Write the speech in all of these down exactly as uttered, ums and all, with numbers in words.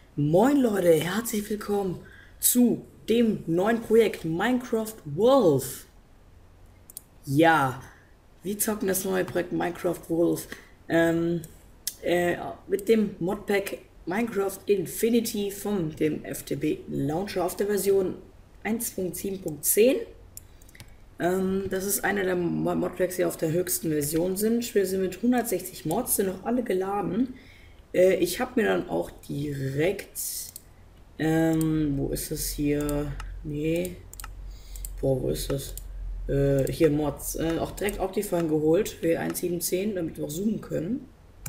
Moin Leute, herzlich willkommen zu dem neuen Projekt Minecraft Wolf. Ja, wir zocken das neue Projekt Minecraft Wolf ähm, äh, mit dem Modpack Minecraft Infinity vom dem F T B Launcher auf der Version eins Punkt sieben Punkt zehn. Ähm, das ist einer der Modpacks, die auf der höchsten Version sind. Wir sind mit hundertsechzig Mods, sind noch alle geladen. Äh, ich habe mir dann auch direkt, ähm, wo ist das hier? Nee. Boah, wo ist das? Äh, hier Mods. Äh, auch direkt Optifine geholt für eins Punkt sieben Punkt zehn, damit wir auch zoomen können.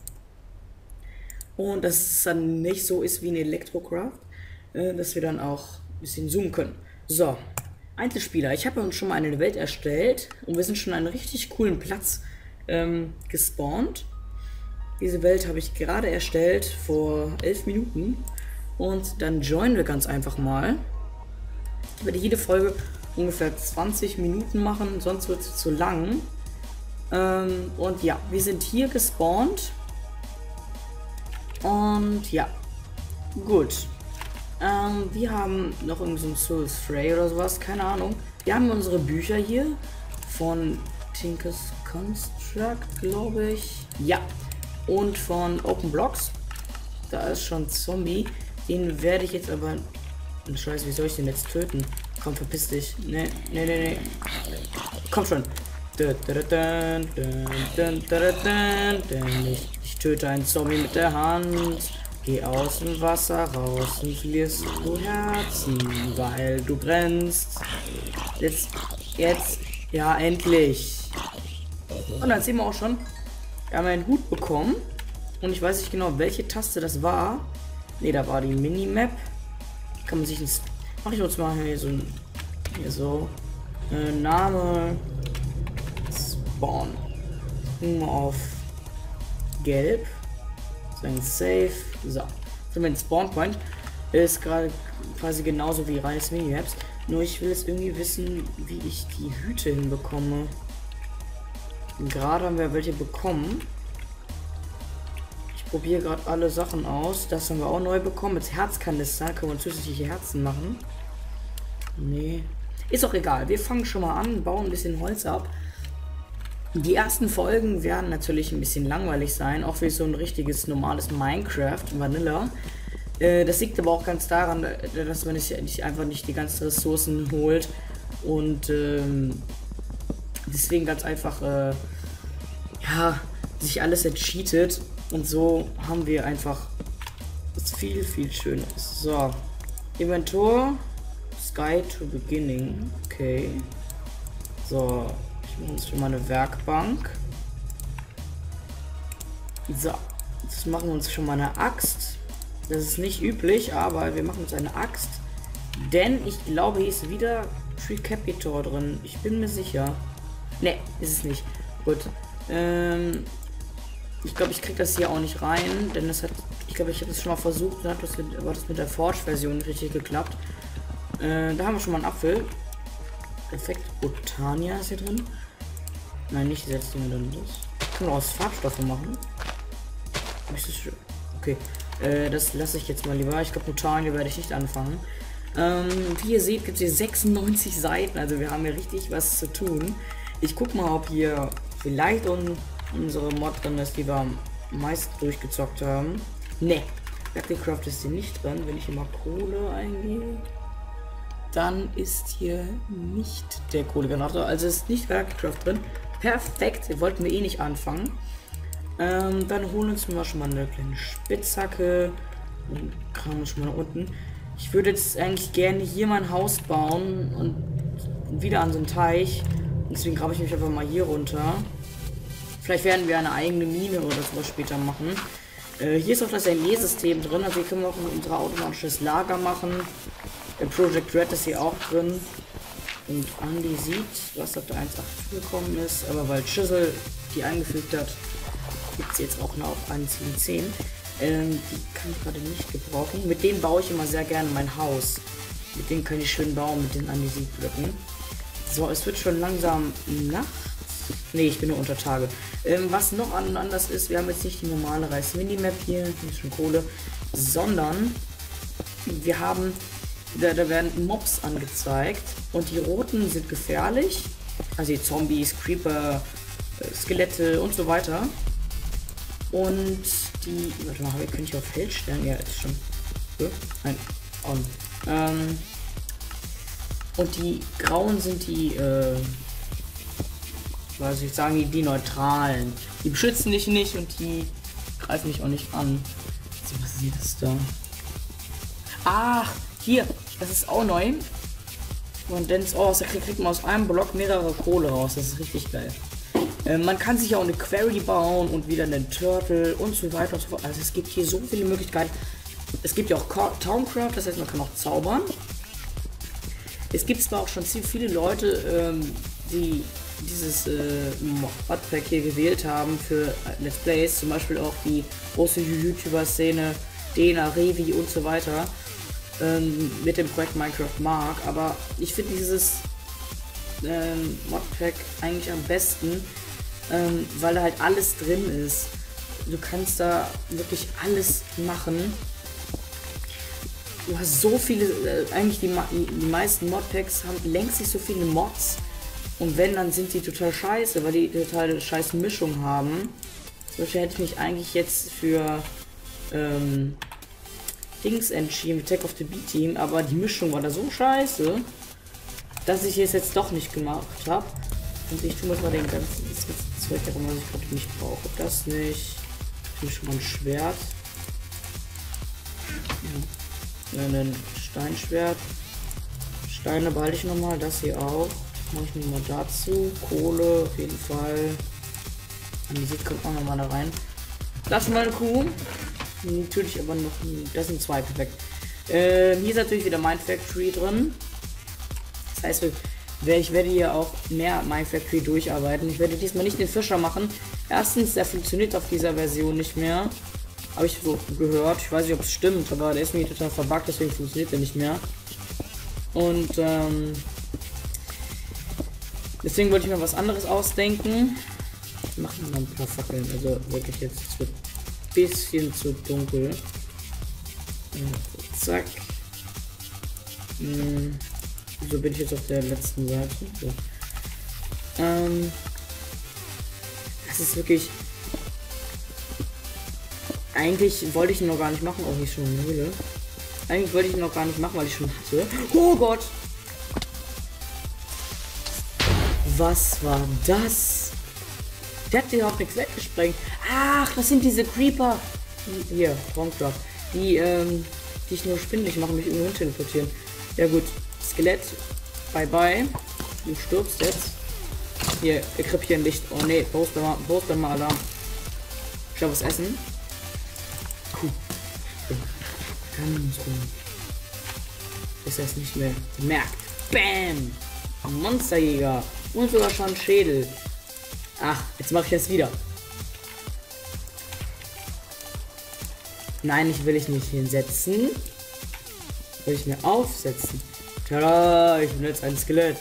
Und dass es dann nicht so ist wie in Electrocraft, äh, dass wir dann auch ein bisschen zoomen können. So, Einzelspieler. Ich habe uns schon mal eine Welt erstellt und wir sind schon an einem richtig coolen Platz ähm, gespawnt. Diese Welt habe ich gerade erstellt vor elf Minuten und dann joinen wir ganz einfach mal. Ich werde jede Folge ungefähr zwanzig Minuten machen, sonst wird es zu lang. Ähm, und ja, wir sind hier gespawnt. Und ja, gut. Ähm, wir haben noch irgendwie so ein Soul Stray oder sowas, keine Ahnung. Wir haben unsere Bücher hier von Tinker's Construct, glaube ich. Ja. Und von Open Blocks. Da ist schon Zombie. Den werde ich jetzt aber. Scheiße, wie soll ich den jetzt töten? Komm, verpiss dich. Ne, ne, ne, ne. Komm schon. Ich, ich töte einen Zombie mit der Hand. Geh aus dem Wasser raus und verlierst du Herzen, weil du brennst. Jetzt, jetzt, ja, endlich. Und dann sehen wir auch schon, wir haben einen Hut bekommen. Und ich weiß nicht genau, welche Taste das war. Ne, da war die Minimap. Kann man sich ins. Mach ich uns mal hier so ein. Hier so. Äh, Name. Spawn. Gucken wir auf Gelb. Sagen Safe. So. Sind wir in Spawn Point. Ist gerade quasi genauso wie reines Minimaps. Nur ich will jetzt irgendwie wissen, wie ich die Hüte hinbekomme. Gerade haben wir welche bekommen. Ich probiere gerade alle Sachen aus. Das haben wir auch neu bekommen. Mit Herzkanister können wir zusätzliche Herzen machen. Nee. Ist auch egal. Wir fangen schon mal an, bauen ein bisschen Holz ab. Die ersten Folgen werden natürlich ein bisschen langweilig sein, auch für so ein richtiges normales Minecraft Vanilla. Äh, das liegt aber auch ganz daran, dass man sich nicht, einfach nicht die ganzen Ressourcen holt und ähm, deswegen ganz einfach äh, ja, sich alles entcheatet und so haben wir einfach was viel, viel Schönes. So, Inventor, Sky to Beginning, okay. So, ich mache uns schon mal eine Werkbank. So, jetzt machen wir uns schon mal eine Axt. Das ist nicht üblich, aber wir machen uns eine Axt, denn ich glaube, hier ist wieder Treecapitor drin. Ich bin mir sicher. Ne, ist es nicht. Gut. Ähm, ich glaube, ich kriege das hier auch nicht rein, denn das hat, ich glaube, ich habe das schon mal versucht, dann hat das mit, aber das mit der Forge-Version nicht richtig geklappt. Äh, da haben wir schon mal einen Apfel. Perfekt. Botania ist hier drin. Nein, nicht die letzte drin ist. Können wir aus Farbstoffe machen. Ist das schön? Okay. Äh, das lasse ich jetzt mal lieber. Ich glaube, Botania werde ich nicht anfangen. Ähm, wie ihr seht, gibt es hier sechsundneunzig Seiten. Also wir haben hier richtig was zu tun. Ich guck mal, ob hier vielleicht un unsere Mod drin ist, die wir am meisten durchgezockt haben. Ne, Battlecraft ist hier nicht drin. Wenn ich hier mal Kohle eingehe, dann ist hier nicht der Kohlegenerator. Also ist nicht Battlecraft drin. Perfekt, wir wollten wir eh nicht anfangen. Ähm, dann holen uns mal schon mal eine kleine Spitzhacke und kramen schon mal nach unten. Ich würde jetzt eigentlich gerne hier mein Haus bauen und wieder an so einen Teich. Deswegen grabe ich mich einfach mal hier runter. Vielleicht werden wir eine eigene Mine oder sowas später machen. Äh, hier ist auch das L E-System drin. Also hier können wir auch unser automatisches Lager machen. Der Project Red ist hier auch drin. Und Andy sieht, was auf der eins Punkt acht gekommen ist. Aber weil Chisel die eingefügt hat, gibt es jetzt auch noch auf eins Punkt sieben Punkt zehn. Ähm, die kann ich gerade nicht gebrauchen. Mit denen baue ich immer sehr gerne mein Haus. Mit denen kann ich schön bauen, mit den Andesitblöcken. So, es wird schon langsam Nacht. Ne, ich bin nur unter Tage. Ähm, was noch an anders ist, wir haben jetzt nicht die normale Reis-Minimap hier, hier ist schon Kohle, sondern wir haben, da, da werden Mobs angezeigt und die roten sind gefährlich, also die Zombies, Creeper, äh, Skelette und so weiter. Und die, warte mal, könnte ich auf Feld stellen? Ja, ist schon. So, nein, on. Ähm, und die grauen sind die, äh, was ich sagen, die, die neutralen. Die beschützen dich nicht und die greifen dich auch nicht an. So, was ist das da? Ach, hier, das ist auch neu. Und dann ist, oh, da kriegt, kriegt man aus einem Block mehrere Kohle raus. Das ist richtig geil. Äh, man kann sich ja auch eine Quarry bauen und wieder einen Turtle und so weiter und so fort. Also es gibt hier so viele Möglichkeiten. Es gibt ja auch Towncraft, das heißt, man kann auch zaubern. Es gibt zwar auch schon ziemlich viele Leute, ähm, die dieses äh, Modpack hier gewählt haben für Let's Plays, zum Beispiel auch die große YouTuber-Szene, Dena, Revi und so weiter, ähm, mit dem Projekt Minecraft Mark, aber ich finde dieses ähm, Modpack eigentlich am besten, ähm, weil da halt alles drin ist. Du kannst da wirklich alles machen. Du hast so viele, äh, eigentlich die, die meisten Modpacks haben längst nicht so viele Mods. Und wenn, dann sind die total scheiße, weil die total scheiß Mischung haben. Zum Beispiel hätte ich mich eigentlich jetzt für ähm, Dings entschieden, Attack of the B-Team, aber die Mischung war da so scheiße, dass ich es jetzt doch nicht gemacht habe. Und ich tue mir mal den ganzen, das ganze Zeug herum, was ich gerade nicht brauche. Das nicht. Ich will schon mal ein Schwert. Ja. Ein Steinschwert. Steine behalte ich nochmal, das hier auch. Mache ich mir mal dazu. Kohle auf jeden Fall. Andesit kommt auch nochmal da rein. Das ist mal eine Kuh. Natürlich aber noch. Das sind zwei, perfekt. Äh, hier ist natürlich wieder Minefactory drin. Das heißt, ich werde hier auch mehr Minefactory durcharbeiten. Ich werde diesmal nicht den Fischer machen. Erstens, der funktioniert auf dieser Version nicht mehr. Habe ich so gehört. Ich weiß nicht, ob es stimmt, aber der ist mir total verbuggt, deswegen funktioniert er nicht mehr. Und ähm, deswegen wollte ich mir was anderes ausdenken. Machen wir mal ein paar Fackeln. Also wirklich jetzt, es wird ein bisschen zu dunkel. Ja, zack. Hm, so bin ich jetzt auf der letzten Seite. So. Ähm, das ist wirklich. Eigentlich wollte ich ihn noch gar nicht machen, auch nicht schon eine Höhle. Eigentlich wollte ich ihn noch gar nicht machen, weil ich schon hatte. Oh Gott! Was war das? Der hat dir auch nichts weggesprengt. Ach, das sind diese Creeper. Hier, Raumcraft. Die, ähm, die ich nur spindelig machen, mich irgendwo hin teleportieren. Ja gut, Skelett. Bye bye. Du stirbst jetzt. Hier, Krippchen Licht. Oh ne, Poster mal, Poster mal Alarm. Ich will was essen. Puh. Ganz rum. Ist das nicht mehr merkt. Bam! Monsterjäger. Und sogar schon Schädel. Ach, jetzt mache ich das wieder. Nein, ich will ich nicht hinsetzen. Will ich mir aufsetzen. Tada, ich bin jetzt ein Skelett.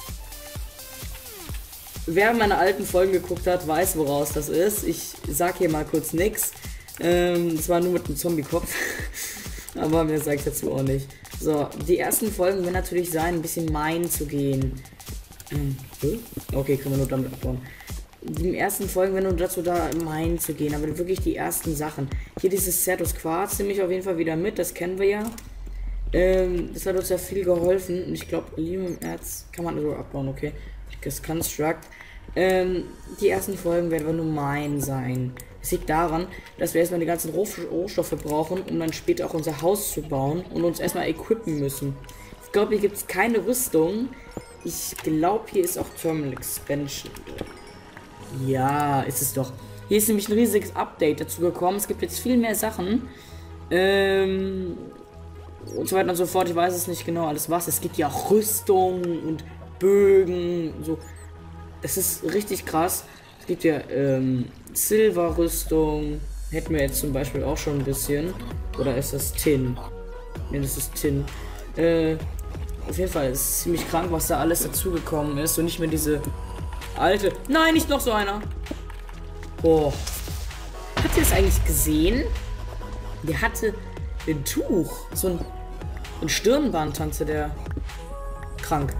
Wer meine alten Folgen geguckt hat, weiß, woraus das ist. Ich sag hier mal kurz nichts. Ähm, das war nur mit einem Zombie-Kopf. Aber mir sage ich dazu auch nicht. So, die ersten Folgen werden natürlich sein, ein bisschen Mine zu gehen. Okay, können wir nur damit abbauen. Die ersten Folgen werden nur dazu da, Mine zu gehen, aber wirklich die ersten Sachen. Hier dieses Certus Quarz nehme ich auf jeden Fall wieder mit, das kennen wir ja. Ähm, das hat uns ja viel geholfen und ich glaube, Aluminium-Erz kann man so abbauen, okay. Das Construct. Ähm, die ersten Folgen werden nur Mine sein. Es liegt daran, dass wir erstmal die ganzen Rohstoffe brauchen, um dann später auch unser Haus zu bauen und uns erstmal equippen müssen. Ich glaube, hier gibt es keine Rüstung. Ich glaube, hier ist auch Thermal Expansion. Ja, ist es doch. Hier ist nämlich ein riesiges Update dazu gekommen. Es gibt jetzt viel mehr Sachen. Ähm, und so weiter und so fort. Ich weiß es nicht genau alles was. Es gibt ja auch Rüstung und Bögen. So. Es ist richtig krass. Es gibt ja ähm, Silberrüstung. Hätten wir jetzt zum Beispiel auch schon ein bisschen. Oder ist das Tin? Ne, das ist Tin. Äh, auf jeden Fall ist es ziemlich krank, was da alles dazugekommen ist. Und nicht mehr diese alte. Nein, nicht noch so einer. Oh. Habt ihr das eigentlich gesehen? Der hatte ein Tuch. So ein Und Stirnband tanzte der krank.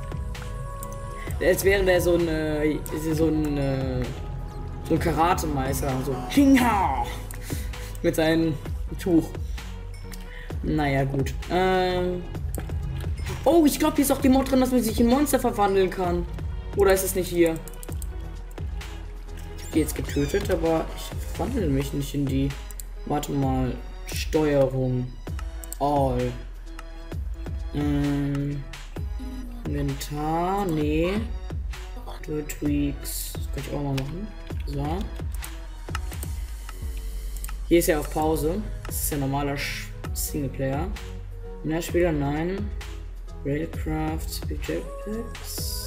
Als wäre der so ein äh, so ein äh, so ein Karatemeister, so Hinha mit seinem Tuch. Naja, gut. Ähm oh, ich glaube, hier ist auch die Mod drin, dass man sich in Monster verwandeln kann. Oder ist es nicht hier? Ich hab die jetzt getötet, aber ich verwandle mich nicht in die. Warte mal. Steuerung. All. Ähm. Inventar. Nee. Dual Tweaks. Das kann ich auch mal machen. So. Hier ist ja auf Pause. Das ist ja normaler Singleplayer. Na, Spieler, nein. Railcraft, Jetpacks.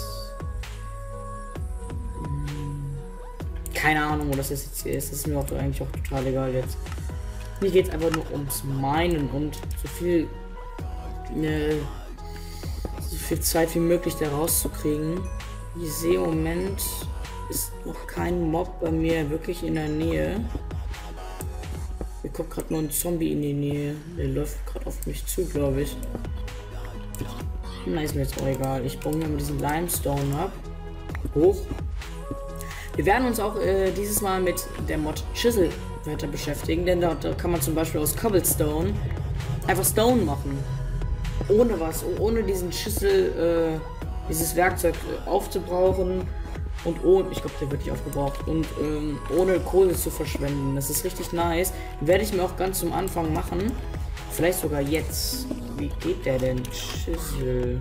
Keine Ahnung, wo das jetzt hier ist. Das ist mir auch eigentlich auch total egal jetzt. Mir geht es einfach nur ums Meinen und so viel, ne, so viel Zeit wie möglich da rauszukriegen. Ich sehe im Moment ist noch kein Mob bei mir wirklich in der Nähe. Hier kommt gerade nur ein Zombie in die Nähe. Der läuft gerade auf mich zu, glaube ich. Na, ist mir jetzt auch egal. Ich baue mir mal diesen Limestone ab. Hoch. Wir werden uns auch äh, dieses Mal mit der Mod Chisel weiter beschäftigen, denn dort da kann man zum Beispiel aus Cobblestone einfach Stone machen. Ohne was, ohne diesen Chisel, äh, dieses Werkzeug äh, aufzubrauchen und ohne, ich glaube, der wird nicht aufgebraucht, und ähm, ohne Kohle zu verschwenden. Das ist richtig nice. Werde ich mir auch ganz zum Anfang machen. Vielleicht sogar jetzt. Wie geht der denn? Chisel.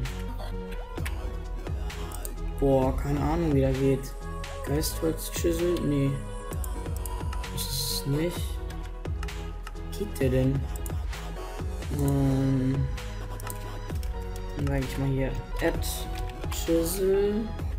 Boah, keine Ahnung, wie der geht. Geistholz Chisel? Nee. Das ist nicht. Wie geht der denn? Ähm. Dann sage ich mal hier. Add Chisel.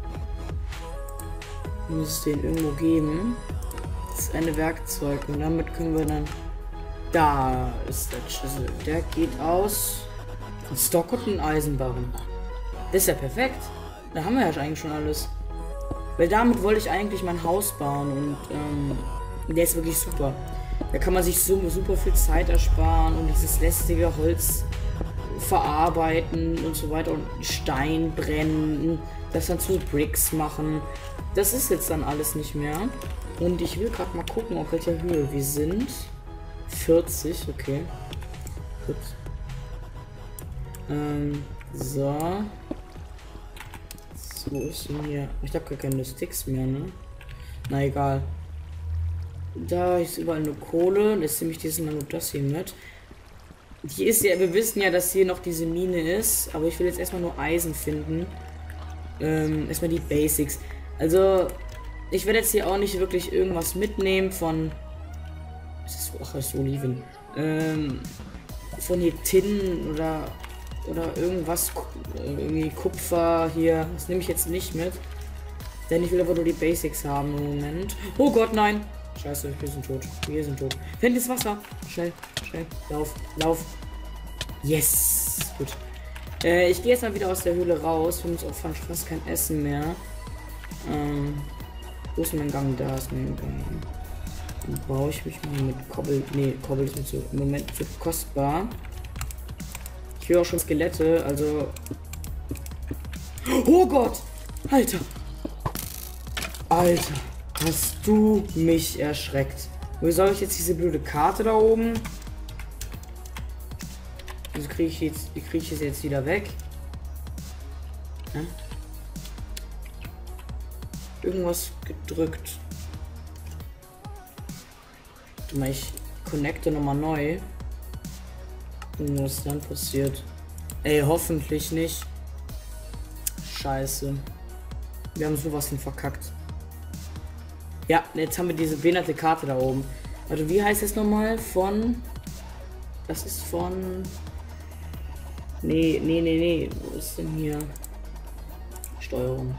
Muss es den irgendwo geben. Das ist eine Werkzeug und damit können wir dann. Da ist der Chisel. Der geht aus. Ein Stock und ein Eisenbarren. Das ist ja perfekt. Da haben wir ja eigentlich schon alles. Weil damit wollte ich eigentlich mein Haus bauen und ähm, der ist wirklich super. Da kann man sich so super viel Zeit ersparen und dieses lästige Holz verarbeiten und so weiter und Stein brennen, das dann zu Bricks machen. Das ist jetzt dann alles nicht mehr. Und ich will gerade mal gucken, auf welcher Höhe wir sind. vierzig, okay. Gut. Ähm, so. Wo ist denn hier? Ich habe gar keine Sticks mehr, ne? Na egal. Da ist überall nur Kohle. Jetzt nehme ich diesmal nur das hier mit. Hier ist ja, wir wissen ja, dass hier noch diese Mine ist, aber ich will jetzt erstmal nur Eisen finden. Ähm, erstmal die Basics. Also, ich werde jetzt hier auch nicht wirklich irgendwas mitnehmen von. Was ist, ach, das ist Oliven. Ähm, von hier Tin oder. Oder irgendwas, irgendwie Kupfer hier. Das nehme ich jetzt nicht mit. Denn ich will aber nur die Basics haben im Moment. Oh Gott, nein. Scheiße, wir sind tot. Wir sind tot. Find das Wasser. Schnell, schnell. Lauf, lauf. Yes. Gut. Äh, ich gehe jetzt mal wieder aus der Höhle raus. Wir haben uns auch fast kein Essen mehr. Ähm, wo ist mein Gang? Da ist mein Gang. Dann baue ich mich mal mit Kobbel. Nee, Kobbel ist mir so im Moment zu kostbar. Ich höre auch schon Skelette, also. Oh Gott! Alter! Alter! Hast du mich erschreckt? Wo soll ich jetzt diese blöde Karte da oben? Also kriege ich jetzt. Wie kriege ich es jetzt wieder weg? Ja? Irgendwas gedrückt. Warte mal, ich connecte nochmal neu. Was dann passiert? Ey, hoffentlich nicht. Scheiße. Wir haben sowas von verkackt. Ja, jetzt haben wir diese behinderte Karte da oben. Also wie heißt es nochmal? Von. Das ist von. Nee, nee, nee, nee. Wo ist denn hier? Steuerung.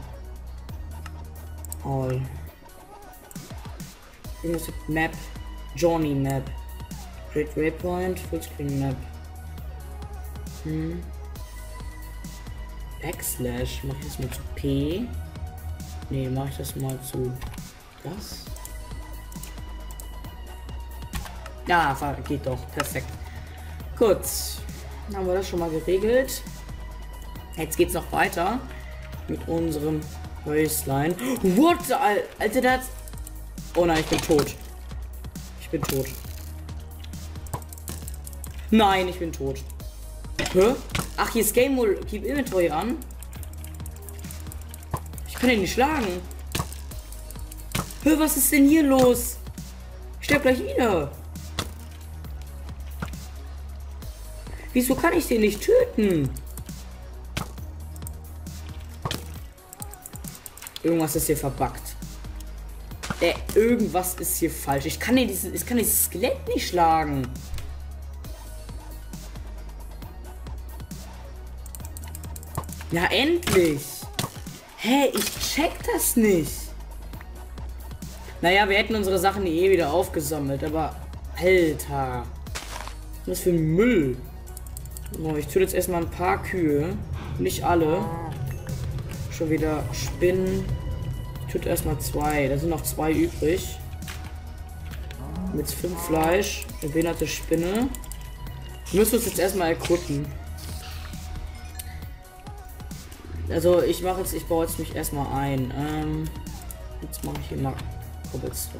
All. Irgendwas mit Map. Journey Map. Great Waypoint. Fullscreen Map. Hm. Backslash. Mache ich das mal zu P? Nee, mache ich das mal zu das? Ja, geht doch. Perfekt. Gut. Dann haben wir das schon mal geregelt. Jetzt geht's noch weiter mit unserem Häuslein. What? Alter, das... Oh nein, ich bin tot. Ich bin tot. Nein, ich bin tot. Hä? Ach, hier ist Game Mode. Keep Inventory an. Ich kann ihn nicht schlagen. Hä, was ist denn hier los? Ich sterb gleich wieder. Wieso kann ich den nicht töten? Irgendwas ist hier verbuggt. Äh, irgendwas ist hier falsch. Ich kann, dieses, ich kann dieses Skelett nicht schlagen. Ja, endlich. Hä, ich check das nicht. Naja, wir hätten unsere Sachen eh wieder aufgesammelt, aber... Alter. Was für ein Müll. So, ich tue jetzt erstmal ein paar Kühe. Nicht alle. Schon wieder Spinnen. Ich tue erstmal zwei. Da sind noch zwei übrig. Mit fünf Fleisch. Eine behinderte Spinne. Wir müssen uns jetzt erstmal erkunden. Also ich mache jetzt, ich baue jetzt mich erstmal ein. Ähm, jetzt mache ich hier mal Cobblestone.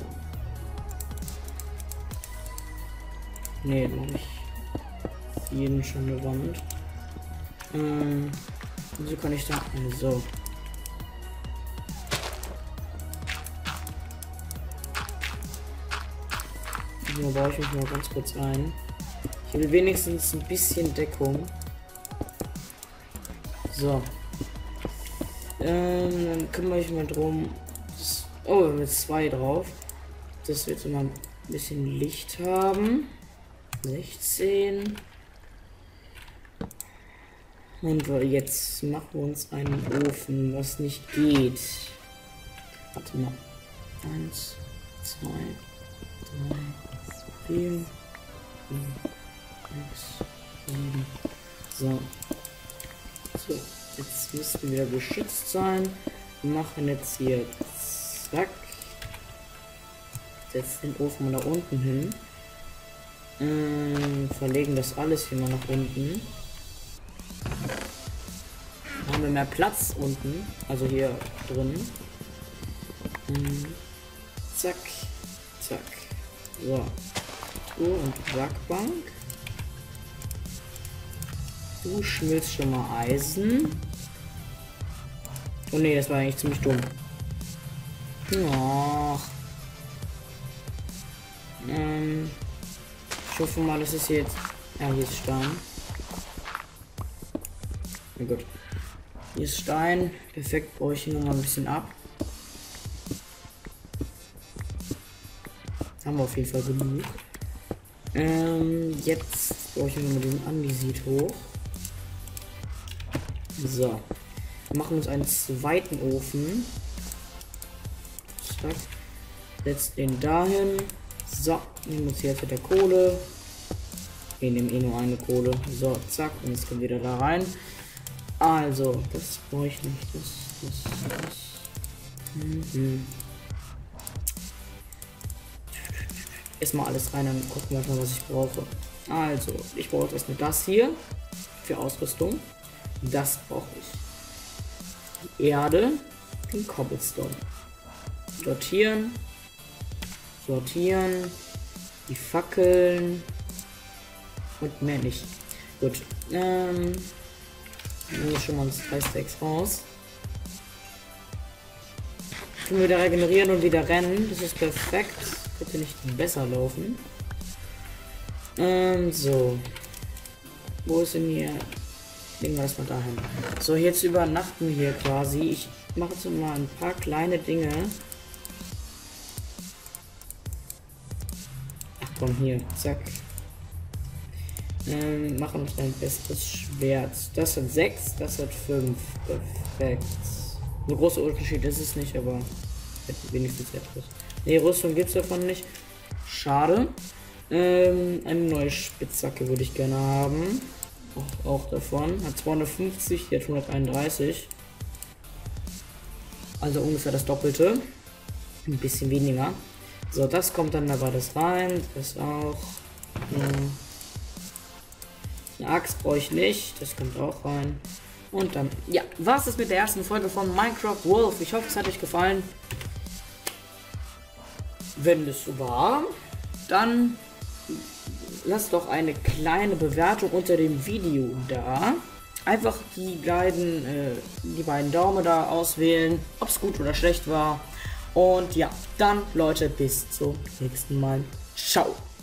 Nee, mache ich jeden schon eine Wand. Ähm, wieso kann ich da? So. Hier baue ich mich mal ganz kurz ein. Ich will wenigstens ein bisschen Deckung. So. Ähm, dann kümmere ich mal drum. Das, oh, wir haben jetzt zwei drauf. Das wird so mal ein bisschen Licht haben. sechzehn. Und jetzt machen wir uns einen Ofen, was nicht geht. Warte mal. Eins, zwei, drei, vier, fünf, sechs, sieben. So. So. Jetzt müssten wir geschützt sein. Wir machen jetzt hier zack. Setzt den Ofen mal da unten hin. Ähm, verlegen das alles hier mal nach unten. Dann haben wir mehr Platz unten. Also hier drin. Ähm, zack. Zack. So. Truhe und Werkbank. Du schmilzt schon mal Eisen. Oh ne, das war eigentlich ziemlich dumm. Oh. Ähm, ich hoffe mal, das ist jetzt... Ja, hier ist Stein. Na gut. Hier ist Stein. Perfekt, baue ich hier noch mal ein bisschen ab. Haben wir auf jeden Fall genug. Ähm, jetzt baue ich noch mal den Andesit hoch. So. Wir machen uns einen zweiten Ofen. Zack. Setzt den dahin. So. Nehmen uns jetzt der Kohle. Wir nehmen eh nur eine Kohle. So, zack. Und jetzt kommt wieder da rein. Also, das brauche ich nicht. Das, das, das. Mhm. Erstmal alles rein, dann gucken wir mal, was ich brauche. Also, ich brauche erstmal das hier für Ausrüstung. Das brauche ich. Die Erde, den Cobblestone. Sortieren. Sortieren. Die Fackeln. Und mehr nicht. Gut. Ähm. Nehmen wir schon mal uns drei Stacks raus. Können wir wieder regenerieren und wieder rennen. Das ist perfekt. Könnte nicht besser laufen. Ähm, so. Wo ist denn hier? Legen wir das mal dahin. So, jetzt übernachten wir hier quasi. Ich mache jetzt mal ein paar kleine Dinge. Ach komm, hier. Zack. Ähm, machen uns ein besseres Schwert. Das hat sechs, das hat fünf. Perfekt. So großer Unterschied ist es nicht, aber wenigstens etwas. Ne, Rüstung gibt es davon nicht. Schade. Ähm, eine neue Spitzhacke würde ich gerne haben. Auch, auch davon. Hat zweihundertfünfzig, die hat hunderteinunddreißig. Also ungefähr das Doppelte. Ein bisschen weniger. So, das kommt dann dabei das rein. Das auch. Ja. Eine Axt brauche ich nicht, das kommt auch rein. Und dann, ja, was ist mit der ersten Folge von Minecraft Wolf? Ich hoffe, es hat euch gefallen. Wenn es so war, dann lasst doch eine kleine Bewertung unter dem Video da. Einfach die beiden, äh, die beiden Daumen da auswählen, ob es gut oder schlecht war. Und ja, dann Leute, bis zum nächsten Mal. Ciao.